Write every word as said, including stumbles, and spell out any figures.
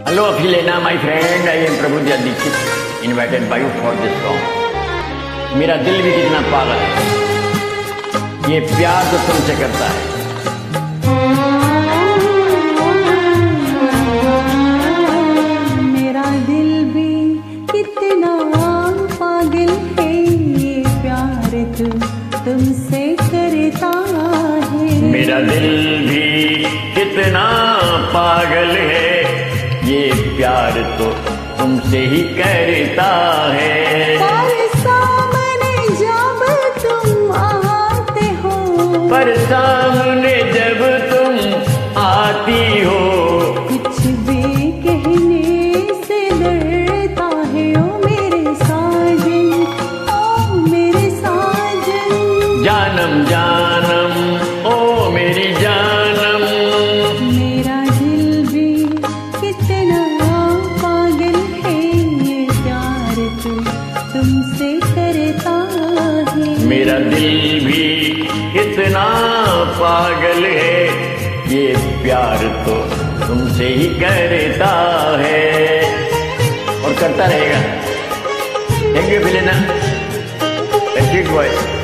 Hello Afilena, my friend. I am Prabhu Dixit, invited by you for this song. मेरा दिल भी कितना पागल है, ये प्यार तो तुमसे करता है। मेरा दिल भी कितना पागल है, ये प्यार तो तुमसे करता है। मेरा दिल भी कितना पागल है, ये प्यार तो तुमसे ही करता है। पर सामने जब तुम आते हो, पर सामने जब तुम आती हो, कुछ भी कहने से डरता है। ओ मेरे साजन, ओ मेरे साजन, जानम जानम ओ मेरी जानम। मेरा दिल भी कितना पागल है, ये प्यार तो तुमसे करता है। मेरा दिल भी कितना पागल है, ये प्यार तो तुमसे ही करता है और करता रहेगा। थैंक यू फिलेना, बॉय।